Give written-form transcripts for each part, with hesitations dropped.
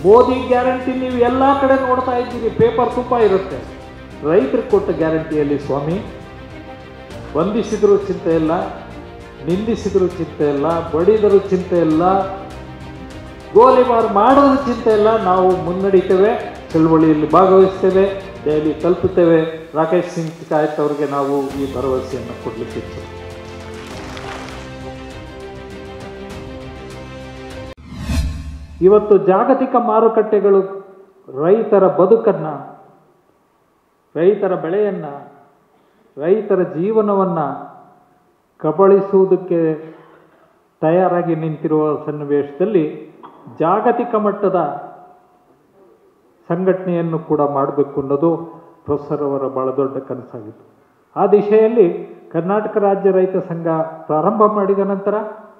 Modi guarantee ನೀವು ಎಲ್ಲ ಕಡೆ ನೋಡ್ತಾ ಇದ್ದೀರಿ, ಪೇಪರ್ ತುಂಬ ಇರುತ್ತೆ. ರೈತರಿಗೆ ಕೊಟ್ಟ ಗ್ಯಾರಂಟಿಯಲ್ಲಿ ಸ್ವಾಮಿ ವಂದಿಸಿದರೂ ಚಿಂತೆ ಇಲ್ಲ, ನಿಂದಿಸಿದರೂ ಚಿಂತೆ ಇಲ್ಲ, ಬಡಿದರೂ ಚಿಂತೆ ಇಲ್ಲ, ಗೋಲಿಬಾರ್ ಮಾಡೋದು ಚಿಂತೆ ಇಲ್ಲ. ನಾವು ಮುನ್ನಡೀತೇವೆ, ಚಳವಳಿಯಲ್ಲಿ ಭಾಗವಹಿಸ್ತೇವೆ, ದೆಹಲಿ ತಲುಪುತ್ತೇವೆ. ರಾಕೇಶ್ ಸಿಂಗ್ ಟಿಕಾಯತ್ ಅವರಿಗೆ ನಾವು ಈ ಭರವಸೆಯನ್ನು ಕೊಡಲಿಕ್ಕಿತ್ತು. ಇವತ್ತು ಜಾಗತಿಕ ಮಾರುಕಟ್ಟೆಗಳು ರೈತರ ಬದುಕನ್ನು, ರೈತರ ಬೆಳೆಯನ್ನು, ರೈತರ ಜೀವನವನ್ನು ಕಬಳಿಸುವುದಕ್ಕೆ ತಯಾರಾಗಿ ನಿಂತಿರುವ ಸನ್ನಿವೇಶದಲ್ಲಿ ಜಾಗತಿಕ ಮಟ್ಟದ ಸಂಘಟನೆಯನ್ನು ಕೂಡ ಮಾಡಬೇಕು ಅನ್ನೋದು ಪ್ರೊಫೆಸರ್ ಅವರ ಭಾಳ ದೊಡ್ಡ ಕನಸಾಗಿತ್ತು. ಆ ದಿಶೆಯಲ್ಲಿ ಕರ್ನಾಟಕ ರಾಜ್ಯ ರೈತ ಸಂಘ ಪ್ರಾರಂಭ ಮಾಡಿದ ನಂತರ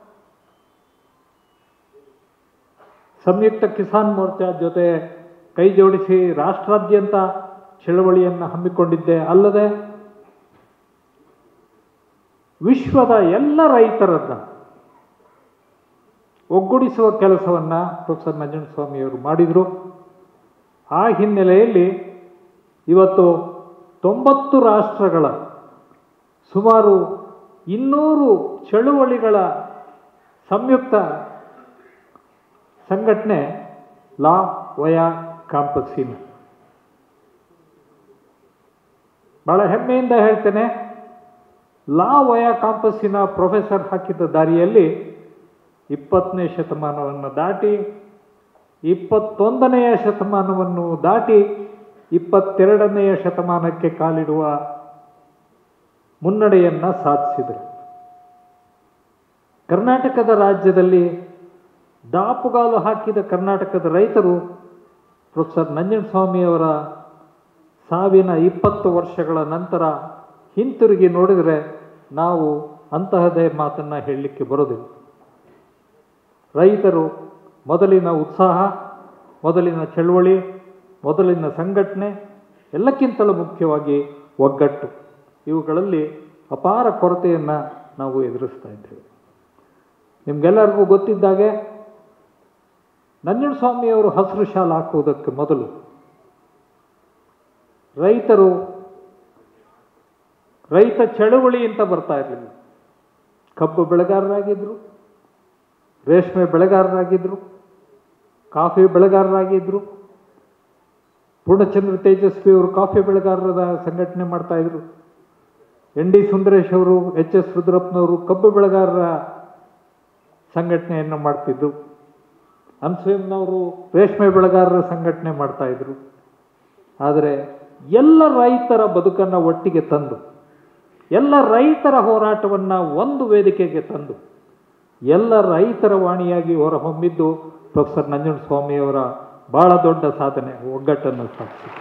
ಸಂಯುಕ್ತ ಕಿಸಾನ್ ಮೋರ್ಚಾ ಜೊತೆ ಕೈ ಜೋಡಿಸಿ ರಾಷ್ಟ್ರಾದ್ಯಂತ ಚಳವಳಿಯನ್ನು ಹಮ್ಮಿಕೊಂಡಿದ್ದೆ ಅಲ್ಲದೆ ವಿಶ್ವದ ಎಲ್ಲ ರೈತರನ್ನು ಒಗ್ಗೂಡಿಸುವ ಕೆಲಸವನ್ನು ಪ್ರೊಫೆಸರ್ ನಂಜುಂಡಸ್ವಾಮಿಯವರು ಮಾಡಿದರು. ಆ ಹಿನ್ನೆಲೆಯಲ್ಲಿ ಇವತ್ತು 90 ರಾಷ್ಟ್ರಗಳ ಸುಮಾರು 200 ಚಳುವಳಿಗಳ ಸಂಯುಕ್ತ ಸಂಘಟನೆ ಲಾ ವಯಾ ಕಾಂಪಸಿನ. ಭಾಳ ಹೆಮ್ಮೆಯಿಂದ ಹೇಳ್ತೇನೆ, ಲಾ ವಯಾ ಕಾಂಪಸಿನ ಪ್ರೊಫೆಸರ್ ಹಾಕಿದ ದಾರಿಯಲ್ಲಿ 20ನೇ ಶತಮಾನವನ್ನು ದಾಟಿ 21ನೇ ಶತಮಾನವನ್ನು ದಾಟಿ 22ನೇ ಶತಮಾನಕ್ಕೆ ಕಾಲಿಡುವ ಮುನ್ನಡೆಯನ್ನು ಸಾಧಿಸಿದರು. ಕರ್ನಾಟಕದ ರಾಜ್ಯದಲ್ಲಿ ದಾಪುಗಾಲು ಹಾಕಿದ ಕರ್ನಾಟಕದ ರೈತರು ಪ್ರೊಫೆಸರ್ ನಂಜುಂಡಸ್ವಾಮಿಯವರ ಸಾವಿನ 20 ವರ್ಷಗಳ ನಂತರ ಹಿಂತಿರುಗಿ ನೋಡಿದರೆ ನಾವು ಅಂತಹದೇ ಮಾತನ್ನು ಹೇಳಲಿಕ್ಕೆ ಬರೋದಿಲ್ಲ. ರೈತರು ಮೊದಲಿನ ಉತ್ಸಾಹ, ಮೊದಲಿನ ಚಳವಳಿ, ಮೊದಲಿನ ಸಂಘಟನೆ, ಎಲ್ಲಕ್ಕಿಂತಲೂ ಮುಖ್ಯವಾಗಿ ಒಗ್ಗಟ್ಟು, ಇವುಗಳಲ್ಲಿ ಅಪಾರ ಕೊರತೆಯನ್ನು ನಾವು ಎದುರಿಸ್ತಾ ಇದ್ದೇವೆ. ನಿಮಗೆಲ್ಲರಿಗೂ ಗೊತ್ತಿದ್ದಾಗೆ ನಂಜುಂಡಸ್ವಾಮಿಯವರು ಹಸಿರು ಶಾಲು ಹಾಕುವುದಕ್ಕೆ ಮೊದಲು ರೈತ ಚಳವಳಿ ಅಂತ ಬರ್ತಾ ಇರಲಿಲ್ಲ. ಕಬ್ಬು ಬೆಳೆಗಾರರಾಗಿದ್ದರು, ರೇಷ್ಮೆ ಬೆಳೆಗಾರರಾಗಿದ್ದರು, ಕಾಫಿ ಬೆಳೆಗಾರರಾಗಿದ್ದರು. ಪೂರ್ಣಚಂದ್ರ ತೇಜಸ್ವಿ ಅವರು ಕಾಫಿ ಬೆಳೆಗಾರರ ಸಂಘಟನೆ ಮಾಡ್ತಾಯಿದ್ರು. ಎನ್ ಡಿ ಸುಂದರೇಶ್ ಅವರು, ಎಚ್ ಎಸ್ ರುದ್ರಪ್ಪನವರು ಕಬ್ಬು ಬೆಳೆಗಾರರ ಸಂಘಟನೆಯನ್ನು ಮಾಡ್ತಿದ್ರು. ಅನ್ಸೇಮ್ನವರು ರೇಷ್ಮೆ ಬೆಳೆಗಾರರ ಸಂಘಟನೆ ಮಾಡ್ತಾಯಿದ್ರು. ಆದರೆ ಎಲ್ಲ ರೈತರ ಬದುಕನ್ನು ಒಟ್ಟಿಗೆ ತಂದು, ಎಲ್ಲ ರೈತರ ಹೋರಾಟವನ್ನು ಒಂದು ವೇದಿಕೆಗೆ ತಂದು, ಎಲ್ಲ ರೈತರ ವಾಣಿಯಾಗಿ ಹೊರಹೊಮ್ಮಿದ್ದು ಪ್ರೊಫೆಸರ್ ನಂಜುಂಡಸ್ವಾಮಿಯವರ ಭಾಳ ದೊಡ್ಡ ಸಾಧನೆ, ಒಗ್ಗಟ್ಟನ್ನು ಸಾಧಿಸಿದೆ.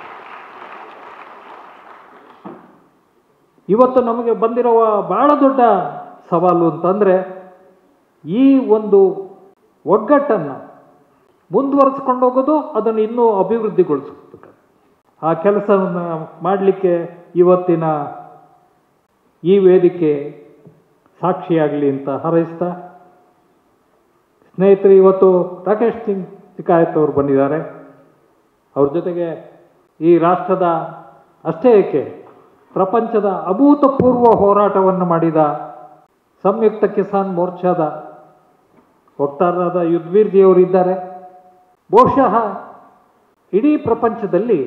ಇವತ್ತು ನಮಗೆ ಬಂದಿರುವ ಭಾಳ ದೊಡ್ಡ ಸವಾಲು ಅಂತಂದರೆ ಈ ಒಂದು ಒಗ್ಗಟ್ಟನ್ನು ಮುಂದುವರಿಸ್ಕೊಂಡು ಹೋಗೋದು, ಅದನ್ನು ಇನ್ನೂ ಅಭಿವೃದ್ಧಿಗೊಳಿಸಬೇಕು. ಆ ಕೆಲಸವನ್ನು ಮಾಡಲಿಕ್ಕೆ ಇವತ್ತಿನ ಈ ವೇದಿಕೆ ಸಾಕ್ಷಿಯಾಗಲಿ ಅಂತ ಹಾರೈಸ್ತಾ, ಸ್ನೇಹಿತರು, ಇವತ್ತು ರಾಕೇಶ್ ಸಿಂಗ್ ಟಿಕಾಯತ್ ಅವರು ಬಂದಿದ್ದಾರೆ. ಅವ್ರ ಜೊತೆಗೆ ಈ ರಾಷ್ಟ್ರದ ಅಷ್ಟೇ ಏಕೆ ಪ್ರಪಂಚದ ಅಭೂತಪೂರ್ವ ಹೋರಾಟವನ್ನು ಮಾಡಿದ ಸಂಯುಕ್ತ ಕಿಸಾನ್ ಮೋರ್ಚಾದ ವಕ್ತಾರರಾದ ಯುದ್ಧವೀರ್ಜಿಯವರು ಇದ್ದಾರೆ. ಬಹುಶಃ ಇಡೀ ಪ್ರಪಂಚದಲ್ಲಿ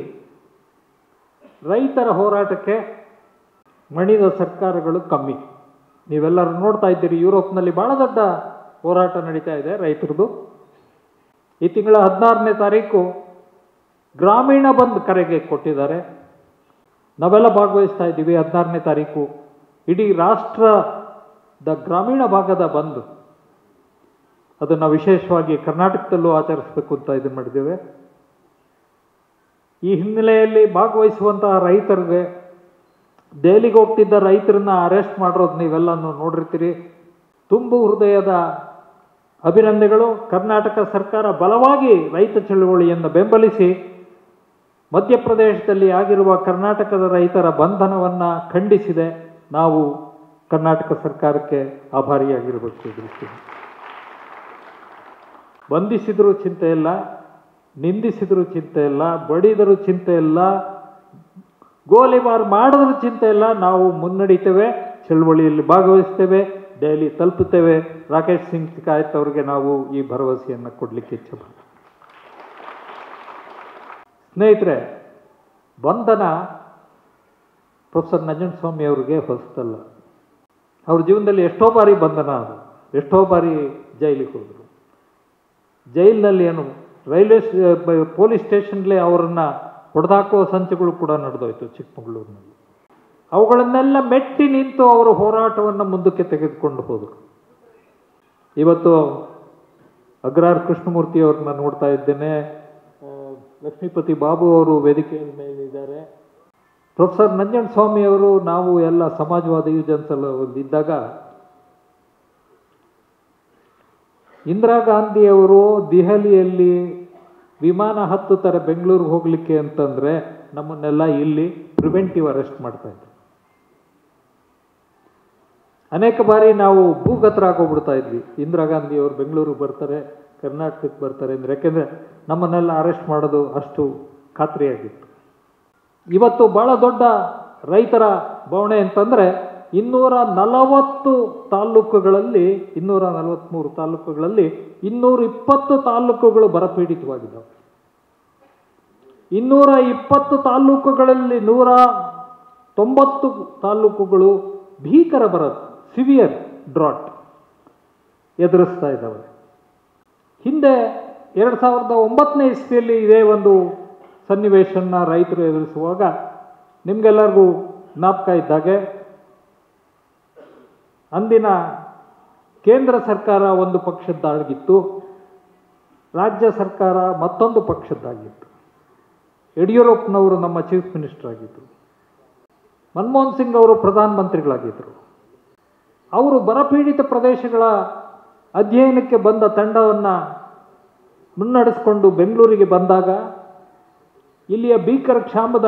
ರೈತರ ಹೋರಾಟಕ್ಕೆ ಮಣಿದ ಸರ್ಕಾರಗಳು ಕಮ್ಮಿ. ನೀವೆಲ್ಲರೂ ನೋಡ್ತಾ ಇದ್ದೀರಿ, ಯುರೋಪ್ನಲ್ಲಿ ಭಾಳ ದೊಡ್ಡ ಹೋರಾಟ ನಡೀತಾ ಇದೆ ರೈತರದು. ಈ ತಿಂಗಳ 16ನೇ ತಾರೀಕು ಗ್ರಾಮೀಣ ಬಂದ್ ಕರೆಗೆ ಕೊಟ್ಟಿದ್ದಾರೆ. ನಾವೆಲ್ಲ ಭಾಗವಹಿಸ್ತಾ ಇದ್ದೀವಿ. 16ನೇ ತಾರೀಕು ಇಡೀ ರಾಷ್ಟ್ರದ ಗ್ರಾಮೀಣ ಭಾಗದ ಬಂದ್, ಅದನ್ನು ವಿಶೇಷವಾಗಿ ಕರ್ನಾಟಕದಲ್ಲೂ ಆಚರಿಸಬೇಕು ಅಂತ ಇದನ್ನು ಮಾಡಿದ್ದೇವೆ. ಈ ಹಿನ್ನೆಲೆಯಲ್ಲಿ ಭಾಗವಹಿಸುವಂತಹ ರೈತರಿಗೆ, ದೆಹಲಿಗೆ ಹೋಗ್ತಿದ್ದ ರೈತರನ್ನ ಅರೆಸ್ಟ್ ಮಾಡಿರೋದು ನೀವೆಲ್ಲನೂ ನೋಡಿರ್ತೀರಿ. ತುಂಬು ಹೃದಯದ ಅಭಿನಂದನೆಗಳು. ಕರ್ನಾಟಕ ಸರ್ಕಾರ ಬಲವಾಗಿ ರೈತ ಚಳವಳಿಯನ್ನು ಬೆಂಬಲಿಸಿ ಮಧ್ಯಪ್ರದೇಶದಲ್ಲಿ ಆಗಿರುವ ಕರ್ನಾಟಕದ ರೈತರ ಬಂಧನವನ್ನು ಖಂಡಿಸಿದೆ. ನಾವು ಕರ್ನಾಟಕ ಸರ್ಕಾರಕ್ಕೆ ಆಭಾರಿಯಾಗಿರಬೇಕು. ಬಂಧಿಸಿದರೂ ಚಿಂತೆ ಇಲ್ಲ, ನಿಂದಿಸಿದರೂ ಚಿಂತೆ ಇಲ್ಲ, ಬಡಿದರೂ ಚಿಂತೆ ಇಲ್ಲ, ಗೋಲಿಬಾರ್ ಮಾಡಿದ್ರೂ ಚಿಂತೆ ಇಲ್ಲ, ನಾವು ಮುನ್ನಡೀತೇವೆ, ಚಳವಳಿಯಲ್ಲಿ ಭಾಗವಹಿಸ್ತೇವೆ, ದೆಹಲಿ ತಲುಪುತ್ತೇವೆ. ರಾಕೇಶ್ ಸಿಂಗ್ ಟಿಕಾಯತ್ ಅವರಿಗೆ ನಾವು ಈ ಭರವಸೆಯನ್ನು ಕೊಡಲಿಕ್ಕೆ ಇಚ್ಛೆಪಡ್ತೀವಿ. ಸ್ನೇಹಿತರೆ, ಬಂಧನ ಪ್ರೊಫೆಸರ್ ನಂಜನಸ್ವಾಮಿ ಅವರಿಗೆ ಹೊಸತಲ್ಲ. ಅವ್ರ ಜೀವನದಲ್ಲಿ ಎಷ್ಟೋ ಬಾರಿ ಬಂಧನ ಅದು, ಎಷ್ಟೋ ಬಾರಿ ಜೈಲಿಗೆ ಹೋದರು. ಜೈಲಿನಲ್ಲಿ ಏನು ಪೊಲೀಸ್ ಸ್ಟೇಷನ್ಲೇ ಅವರನ್ನು ಹೊಡೆದಾಕುವ ಸಂಚುಗಳು ಕೂಡ ನಡೆದೋಯ್ತು ಚಿಕ್ಕಮಗಳೂರಿನಲ್ಲಿ. ಅವುಗಳನ್ನೆಲ್ಲ ಮೆಟ್ಟಿ ನಿಂತು ಅವರು ಹೋರಾಟವನ್ನು ಮುಂದಕ್ಕೆ ತೆಗೆದುಕೊಂಡು ಹೋದರು. ಇವತ್ತು ಅಗ್ರಹಾರ ಕೃಷ್ಣಮೂರ್ತಿ ಅವ್ರನ್ನ ನೋಡ್ತಾ ಇದ್ದೇನೆ, ಲಕ್ಷ್ಮೀಪತಿ ಬಾಬು ಅವರು ವೇದಿಕೆಯ ಮೇಲಿದ್ದಾರೆ. ಪ್ರೊಫೆಸರ್ ನಂಜನಸ್ವಾಮಿ ಅವರು, ನಾವು ಎಲ್ಲ ಸಮಾಜವಾದಿ ಯುವಜನಸಂಘದಲ್ಲಿ ಇದ್ದಾಗ ಇಂದಿರಾ ಗಾಂಧಿಯವರು ದೆಹಲಿಯಲ್ಲಿ ವಿಮಾನ ಹತ್ತುತ್ತಾರೆ ಬೆಂಗಳೂರಿಗೆ ಹೋಗಲಿಕ್ಕೆ ಅಂತಂದರೆ ನಮ್ಮನ್ನೆಲ್ಲ ಇಲ್ಲಿ ಪ್ರಿವೆಂಟಿವ್ ಅರೆಸ್ಟ್ ಮಾಡ್ತಾಯಿದ್ರು. ಅನೇಕ ಬಾರಿ ನಾವು ಭೂಗತರಾಗೋಗ್ಬಿಡ್ತಾ ಇದ್ವಿ. ಇಂದಿರಾ ಗಾಂಧಿಯವರು ಬೆಂಗಳೂರಿಗೆ ಬರ್ತಾರೆ, ಕರ್ನಾಟಕಕ್ಕೆ ಬರ್ತಾರೆ ಅಂದರೆ, ಯಾಕೆಂದರೆ ನಮ್ಮನ್ನೆಲ್ಲ ಅರೆಸ್ಟ್ ಮಾಡೋದು ಅಷ್ಟು ಖಾತ್ರಿಯಾಗಿತ್ತು. ಇವತ್ತು ಭಾಳ ದೊಡ್ಡ ರೈತರ ಬವಣೆ ಅಂತಂದರೆ 240 ತಾಲೂಕುಗಳಲ್ಲಿ, 243 ತಾಲೂಕುಗಳಲ್ಲಿ 220 ತಾಲೂಕುಗಳು ಬರಪೀಡಿತವಾಗಿದ್ದಾವೆ. 220 ತಾಲೂಕುಗಳಲ್ಲಿ 190 ತಾಲೂಕುಗಳು ಭೀಕರ ಬರ, ಸಿವಿಯರ್ ಡ್ರಾಟ್ ಎದುರಿಸ್ತಾ ಇದ್ದಾವೆ. ಹಿಂದೆ 2009ನೇ ಇಸ್ವಿಯಲ್ಲಿ ಇದೇ ಒಂದು ಸನ್ನಿವೇಶನ ರೈತರು ಎದುರಿಸುವಾಗ ನಿಮಗೆಲ್ಲರಿಗೂ ಜ್ಞಾಪಕ ಇದ್ದಾಗೆ, ಅಂದಿನ ಕೇಂದ್ರ ಸರ್ಕಾರ ಒಂದು ಪಕ್ಷದ್ದಾಗಿತ್ತು, ರಾಜ್ಯ ಸರ್ಕಾರ ಮತ್ತೊಂದು ಪಕ್ಷದ್ದಾಗಿತ್ತು. ಯಡಿಯೂರಪ್ಪನವರು ನಮ್ಮ ಚೀಫ್ ಮಿನಿಸ್ಟರ್ ಆಗಿದ್ದರು, ಮನಮೋಹನ್ ಸಿಂಗ್ ಅವರು ಪ್ರಧಾನಮಂತ್ರಿಗಳಾಗಿದ್ದರು. ಅವರು ಬರಪೀಡಿತ ಪ್ರದೇಶಗಳ ಅಧ್ಯಯನಕ್ಕೆ ಬಂದ ತಂಡವನ್ನು ಮುನ್ನಡೆಸಿಕೊಂಡು ಬೆಂಗಳೂರಿಗೆ ಬಂದಾಗ ಇಲ್ಲಿಯ ಭೀಕರ ಕ್ಷಾಮದ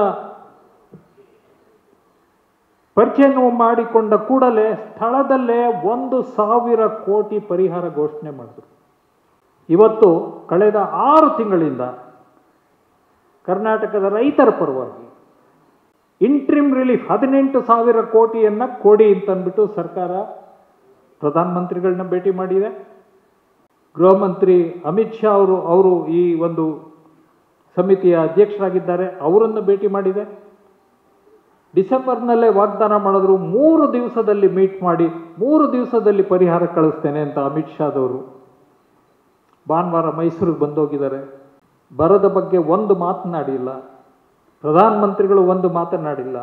ಪರಿಚಯ ಮಾಡಿಕೊಂಡ ಕೂಡಲೇ ಸ್ಥಳದಲ್ಲೇ 1,000 ಕೋಟಿ ಪರಿಹಾರ ಘೋಷಣೆ ಮಾಡಿದರು. ಇವತ್ತು ಕಳೆದ 6 ತಿಂಗಳಿಂದ ಕರ್ನಾಟಕದ ರೈತರ ಪರವಾಗಿ ಇಂಟ್ರಿಮ್ ರಿಲೀಫ್ 18,000 ಕೋಟಿಯನ್ನು ಕೊಡಿ ಅಂತಂದ್ಬಿಟ್ಟು ಸರ್ಕಾರ ಪ್ರಧಾನಮಂತ್ರಿಗಳನ್ನ ಭೇಟಿ ಮಾಡಿದೆ. ಗೃಹ ಮಂತ್ರಿ ಅಮಿತ್ ಶಾ ಅವರು ಈ ಒಂದು ಸಮಿತಿಯ ಅಧ್ಯಕ್ಷರಾಗಿದ್ದಾರೆ, ಅವರನ್ನು ಭೇಟಿ ಮಾಡಿದೆ. ಡಿಸೆಂಬರ್ನಲ್ಲೇ ವಾಗ್ದಾನ ಮಾಡಿದ್ರು, 3 ದಿವಸದಲ್ಲಿ ಮೀಟ್ ಮಾಡಿ 3 ದಿವಸದಲ್ಲಿ ಪರಿಹಾರ ಕಳಿಸ್ತೇನೆ ಅಂತ ಅಮಿತ್ ಶಾದವರು. ಭಾನುವಾರ ಮೈಸೂರಿಗೆ ಬಂದೋಗಿದ್ದಾರೆ. ಬರದ ಬಗ್ಗೆ ಒಂದು ಮಾತನಾಡಿಲ್ಲ, ಪ್ರಧಾನಮಂತ್ರಿಗಳು ಒಂದು ಮಾತನಾಡಿಲ್ಲ.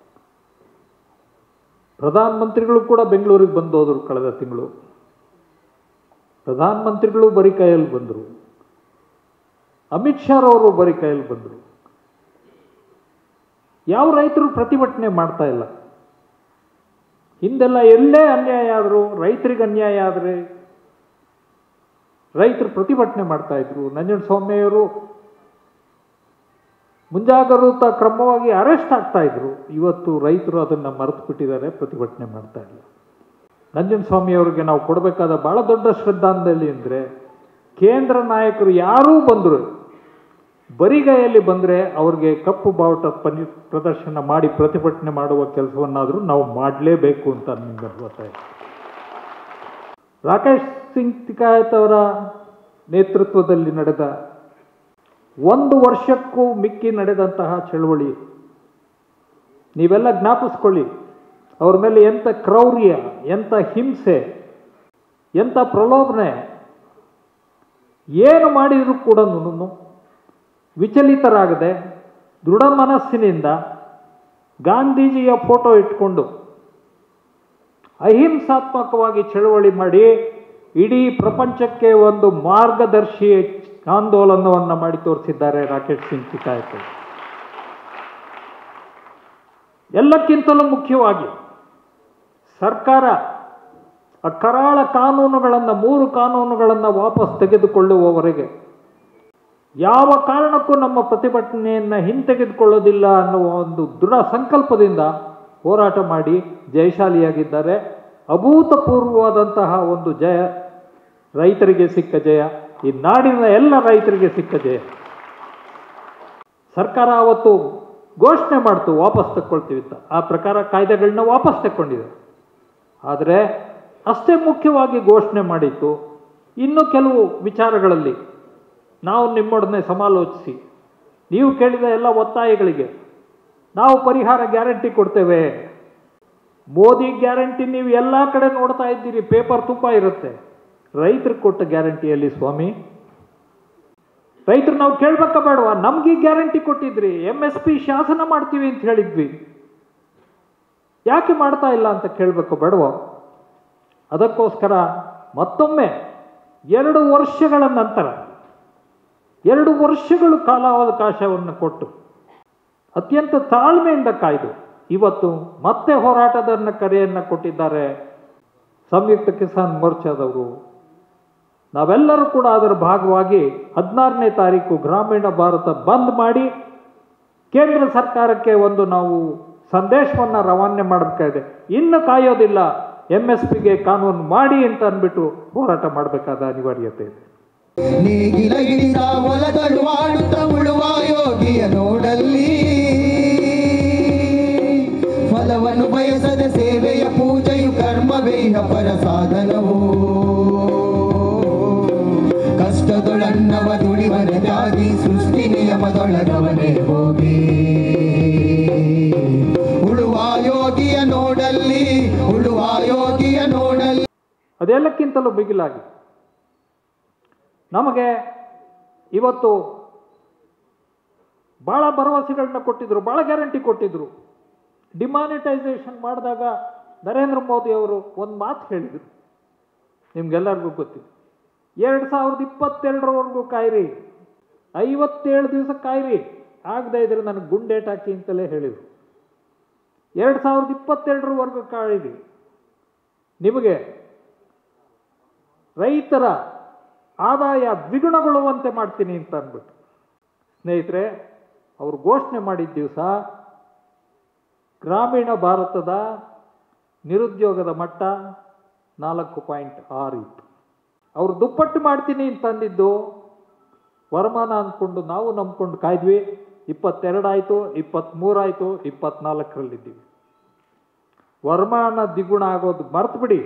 ಪ್ರಧಾನಮಂತ್ರಿಗಳು ಕೂಡ ಬೆಂಗಳೂರಿಗೆ ಬಂದೋದ್ರು ಕಳೆದ ತಿಂಗಳು. ಪ್ರಧಾನಮಂತ್ರಿಗಳು ಬರೀ ಕೈಯಲ್ಲಿ ಬಂದರು, ಅಮಿತ್ ಶಾ ಅವರು ಬರೀ ಕೈಯಲ್ಲಿ ಬಂದರು. ಯಾವ ರೈತರು ಪ್ರತಿಭಟನೆ ಮಾಡ್ತಾ ಇಲ್ಲ. ಹಿಂದೆಲ್ಲ ಎಲ್ಲೇ ಅನ್ಯಾಯ ಆದರೂ, ರೈತರಿಗೆ ಅನ್ಯಾಯ ಆದರೆ ರೈತರು ಪ್ರತಿಭಟನೆ ಮಾಡ್ತಾ ಇದ್ರು. ನಂಜನಸ್ವಾಮಿಯವರು ಮುಂಜಾಗ್ರತಾ ಕ್ರಮವಾಗಿ ಅರೆಸ್ಟ್ ಆಗ್ತಾ ಇದ್ರು. ಇವತ್ತು ರೈತರು ಅದನ್ನು ಮರೆತು ಬಿಟ್ಟಿದ್ದಾರೆ, ಪ್ರತಿಭಟನೆ ಮಾಡ್ತಾ ಇಲ್ಲ. ನಂಜನಸ್ವಾಮಿ ಅವರಿಗೆ ನಾವು ಕೊಡಬೇಕಾದ ಬಹಳ ದೊಡ್ಡ ಶ್ರದ್ಧಾಂಜಲಿ ಅಂದರೆ, ಕೇಂದ್ರ ನಾಯಕರು ಯಾರೂ ಬಂದರು ಬರಿಗೈಯಲ್ಲಿ ಬಂದರೆ ಅವ್ರಿಗೆ ಕಪ್ಪು ಬಾವುಟ ಪ್ರದರ್ಶನ ಮಾಡಿ ಪ್ರತಿಭಟನೆ ಮಾಡುವ ಕೆಲಸವನ್ನಾದರೂ ನಾವು ಮಾಡಲೇಬೇಕು ಅಂತ ನಿಮಗೆ ಗೊತ್ತಾಯಿತು. ರಾಕೇಶ್ ಸಿಂಗ್ ಟಿಕಾಯತ್ ಅವರ ನೇತೃತ್ವದಲ್ಲಿ ನಡೆದ 1 ವರ್ಷಕ್ಕೂ ಮಿಕ್ಕಿ ನಡೆದಂತಹ ಚಳವಳಿ ನೀವೆಲ್ಲ ಜ್ಞಾಪಿಸ್ಕೊಳ್ಳಿ. ಅವ್ರ ಮೇಲೆ ಎಂಥ ಕ್ರೌರ್ಯ, ಎಂಥ ಹಿಂಸೆ, ಎಂಥ ಪ್ರಲೋಭನೆ, ಏನು ಮಾಡಿದರೂ ಕೂಡ ವಿಚಲಿತರಾಗದೆ ದೃಢ ಮನಸ್ಸಿನಿಂದ ಗಾಂಧೀಜಿಯ ಫೋಟೋ ಇಟ್ಕೊಂಡು ಅಹಿಂಸಾತ್ಮಕವಾಗಿ ಚಳವಳಿ ಮಾಡಿ ಇಡೀ ಪ್ರಪಂಚಕ್ಕೆ ಒಂದು ಮಾರ್ಗದರ್ಶಿ ಆಂದೋಲನವನ್ನು ಮಾಡಿ ತೋರಿಸಿದ್ದಾರೆ ರಾಕೇಶ್ ಸಿಂಗ್ ಟಿಕಾಯತ್. ಎಲ್ಲಕ್ಕಿಂತಲೂ ಮುಖ್ಯವಾಗಿ ಸರ್ಕಾರ ಕರಾಳ ಕಾನೂನುಗಳನ್ನು 3 ಕಾನೂನುಗಳನ್ನು ವಾಪಸ್ ತೆಗೆದುಕೊಳ್ಳುವವರೆಗೆ ಯಾವ ಕಾರಣಕ್ಕೂ ನಮ್ಮ ಪ್ರತಿಭಟನೆಯನ್ನು ಹಿಂತೆಗೆದುಕೊಳ್ಳೋದಿಲ್ಲ ಅನ್ನುವ ಒಂದು ದೃಢ ಸಂಕಲ್ಪದಿಂದ ಹೋರಾಟ ಮಾಡಿ ಜಯಶಾಲಿಯಾಗಿದ್ದಾರೆ. ಅಭೂತಪೂರ್ವವಾದಂತಹ ಒಂದು ಜಯ ರೈತರಿಗೆ ಸಿಕ್ಕ ಜಯ, ಈ ನಾಡಿನ ಎಲ್ಲ ರೈತರಿಗೆ ಸಿಕ್ಕ ಜಯ. ಸರ್ಕಾರ ಅವತ್ತು ಘೋಷಣೆ ಮಾಡ್ತು ವಾಪಸ್ ತಕ್ಕೊಳ್ತೀವಿ ಅಂತ. ಆ ಪ್ರಕಾರ ಕಾಯ್ದೆಗಳನ್ನ ವಾಪಸ್ ತಕ್ಕೊಂಡಿದೆ. ಆದರೆ ಅಷ್ಟೇ ಮುಖ್ಯವಾಗಿ ಘೋಷಣೆ ಮಾಡಿತ್ತು. ಇನ್ನು ಕೆಲವು ವಿಚಾರಗಳಲ್ಲಿ ನಾವು ನಿಮ್ಮೊಡನೆ ಸಮಾಲೋಚಿಸಿ ನೀವು ಕೇಳಿದ ಎಲ್ಲ ಒತ್ತಾಯಗಳಿಗೆ ನಾವು ಪರಿಹಾರ ಗ್ಯಾರಂಟಿ ಕೊಡ್ತೇವೆ. ಮೋದಿ ಗ್ಯಾರಂಟಿ ನೀವು ಎಲ್ಲ ಕಡೆ ನೋಡ್ತಾ ಇದ್ದೀರಿ, ಪೇಪರ್ ತುಪ್ಪ ಇರುತ್ತೆ. ರೈತರಿಗೆ ಕೊಟ್ಟ ಗ್ಯಾರಂಟಿಯಲ್ಲಿ ಸ್ವಾಮಿ, ರೈತರು ನಾವು ಕೇಳ್ಬೇಕಾ ಬೇಡವಾ? ನಮ್ಗೆ ಗ್ಯಾರಂಟಿ ಕೊಟ್ಟಿದ್ರಿ, MSP ಶಾಸನ ಮಾಡ್ತೀವಿ ಅಂತ ಹೇಳಿದ್ವಿ, ಯಾಕೆ ಮಾಡ್ತಾ ಇಲ್ಲ ಅಂತ ಕೇಳಬೇಕು ಬೇಡವಾ? ಅದಕ್ಕೋಸ್ಕರ ಮತ್ತೊಮ್ಮೆ 2 ವರ್ಷಗಳ ನಂತರ 2 ವರ್ಷಗಳು ಕಾಲಾವಕಾಶವನ್ನು ಕೊಟ್ಟು ಅತ್ಯಂತ ತಾಳ್ಮೆಯಿಂದ ಕಾಯ್ದು ಇವತ್ತು ಮತ್ತೆ ಹೋರಾಟದ ಕರೆಯನ್ನು ಕೊಟ್ಟಿದ್ದಾರೆ ಸಂಯುಕ್ತ ಕಿಸಾನ್ ಮೋರ್ಚಾದವರು. ನಾವೆಲ್ಲರೂ ಕೂಡ ಅದರ ಭಾಗವಾಗಿ 16ನೇ ತಾರೀಕು ಗ್ರಾಮೀಣ ಭಾರತ ಬಂದ್ ಮಾಡಿ ಕೇಂದ್ರ ಸರ್ಕಾರಕ್ಕೆ ಒಂದು ನಾವು ಸಂದೇಶವನ್ನು ರವಾನೆ ಮಾಡಬೇಕಾಗಿದೆ. ಇನ್ನು ಕಾಯೋದಿಲ್ಲ, MSPಗೆ ಕಾನೂನು ಮಾಡಿ ಅಂತ ಅಂದ್ಬಿಟ್ಟು ಹೋರಾಟ ಮಾಡಬೇಕಾದ ಅನಿವಾರ್ಯತೆ ಇದೆ. ನೇಗಿಲ ಹಿಡಿದ ಹೊಲಗಳು ಆಡುತ್ತ ಉಳುವ ಯೋಗಿಯ ನೋಡಲ್ಲಿ, ಫಲವನ್ನು ಬಯಸದ ಸೇವೆಯ ಪೂಜೆಯು ಕರ್ಮವೇ ಪರ ಸಾಧನವು. ಕಷ್ಟದೊಳನ್ನವ ದುಡಿವನ ತ್ಯಾಗಿ, ಸೃಷ್ಟಿ ನಿಯಮದೊಳಗವನೇ ಹೋಗಿ. ಉಳುವ ಯೋಗಿಯ ನೋಡಲ್ಲಿ, ಉಳುವ ಯೋಗಿಯ ನೋಡಲ್ಲಿ. ಅದೆಲ್ಲಕ್ಕಿಂತಲೂ ಬಿಗಿಲಾಗಿ ನಮಗೆ ಇವತ್ತು ಭಾಳ ಭರವಸೆಗಳನ್ನ ಕೊಟ್ಟಿದ್ರು, ಭಾಳ ಗ್ಯಾರಂಟಿ ಕೊಟ್ಟಿದ್ರು. ಡಿಮಾನಿಟೈಸೇಷನ್ ಮಾಡಿದಾಗ ನರೇಂದ್ರ ಮೋದಿ ಅವರು ಒಂದು ಮಾತು ಹೇಳಿದರು, ನಿಮ್ಗೆಲ್ಲರಿಗೂ ಗೊತ್ತಿದೆ. 2022ರವರೆಗೂ ಕಾಯಿರಿ, 57 ದಿವಸ ಕಾಯಿರಿ, ಆಗದೇ ಇದ್ರೆ ನನಗೆ ಗುಂಡೇಟ್ ಹಾಕಿ ಅಂತಲೇ ಹೇಳಿದರು. 2022ರವರೆಗೂ ಕಾಯಿರಿ, ನಿಮಗೆ ರೈತರ ಆದಾಯ ದ್ವಿಗುಣಗೊಳ್ಳುವಂತೆ ಮಾಡ್ತೀನಿ ಅಂತ ಅಂದ್ಬಿಟ್ಟು. ಸ್ನೇಹಿತರೆ, ಅವರು ಘೋಷಣೆ ಮಾಡಿದ ದಿವಸ ಗ್ರಾಮೀಣ ಭಾರತದ ನಿರುದ್ಯೋಗದ ಮಟ್ಟ 4.6 ಇತ್ತು. ಅವರು ದುಪ್ಪಟ್ಟು ಮಾಡ್ತೀನಿ ಅಂತಂದಿದ್ದು ವರಮಾನ ಅಂದ್ಕೊಂಡು ನಾವು ನಂಬ್ಕೊಂಡು ಕಾಯ್ದ್ವಿ. 22 ಆಯಿತು, 23 ಆಯಿತು, 24ರಲ್ಲಿದ್ದೀವಿ. ವರಮಾನ ದ್ವಿಗುಣ ಆಗೋದು ಮರ್ತು ಬಿಡಿ.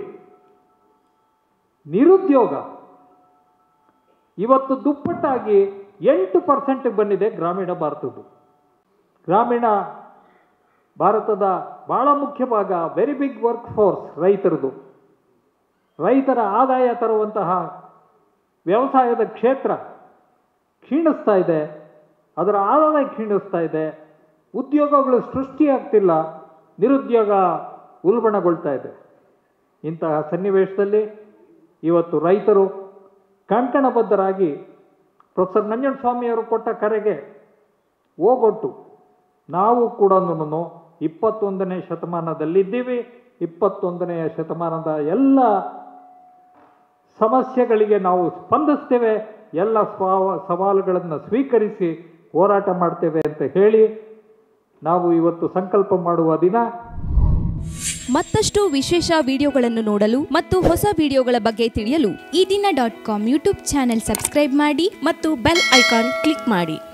ನಿರುದ್ಯೋಗ ಇವತ್ತು ದುಪ್ಪಟ್ಟಾಗಿ 8% ಬಂದಿದೆ ಗ್ರಾಮೀಣ ಭಾರತದ್ದು. ಗ್ರಾಮೀಣ ಭಾರತದ ಬಹಳ ಮುಖ್ಯ ಭಾಗ ವೆರಿ ಬಿಗ್ ವರ್ಕ್ ಫೋರ್ಸ್ ರೈತರದು. ರೈತರ ಆದಾಯ ತರುವಂತಹ ವ್ಯವಸಾಯದ ಕ್ಷೇತ್ರ ಕ್ಷೀಣಿಸ್ತಾ ಇದೆ, ಅದರ ಆದಾಯ ಕ್ಷೀಣಿಸ್ತಾ ಇದೆ, ಉದ್ಯೋಗಗಳು ಸೃಷ್ಟಿಯಾಗ್ತಿಲ್ಲ, ನಿರುದ್ಯೋಗ ಉಲ್ಬಣಗೊಳ್ತಾ ಇದೆ. ಇಂತಹ ಸನ್ನಿವೇಶದಲ್ಲಿ ಇವತ್ತು ರೈತರು ಕಂಕಣಬದ್ಧರಾಗಿ ಪ್ರೊಫೆಸರ್ ನಂಜನಸ್ವಾಮಿಯವರು ಕೊಟ್ಟ ಕರೆಗೆ ಓಗೊಟ್ಟು ನಾವು ಕೂಡ 21ನೇ ಶತಮಾನದಲ್ಲಿದ್ದೀವಿ. 21ನೇ ಶತಮಾನದ ಎಲ್ಲ ಸಮಸ್ಯೆಗಳಿಗೆ ನಾವು ಸ್ಪಂದಿಸ್ತೇವೆ, ಎಲ್ಲ ಸವಾಲುಗಳನ್ನು ಸ್ವೀಕರಿಸಿ ಹೋರಾಟ ಮಾಡ್ತೇವೆ ಅಂತ ಹೇಳಿ ನಾವು ಇವತ್ತು ಸಂಕಲ್ಪ ಮಾಡುವ ದಿನ. ಮತ್ತಷ್ಟು ವಿಶೇಷ ವಿಡಿಯೋಗಳನ್ನು ನೋಡಲು ಮತ್ತು ಹೊಸ ವಿಡಿಯೋಗಳ ಬಗ್ಗೆ ತಿಳಿಯಲು ಈ ದಿನ .com ಯೂಟ್ಯೂಬ್ ಚಾನೆಲ್ ಸಬ್ಸ್ಕ್ರೈಬ್ ಮಾಡಿ ಮತ್ತು ಬೆಲ್ ಐಕಾನ್ ಕ್ಲಿಕ್ ಮಾಡಿ.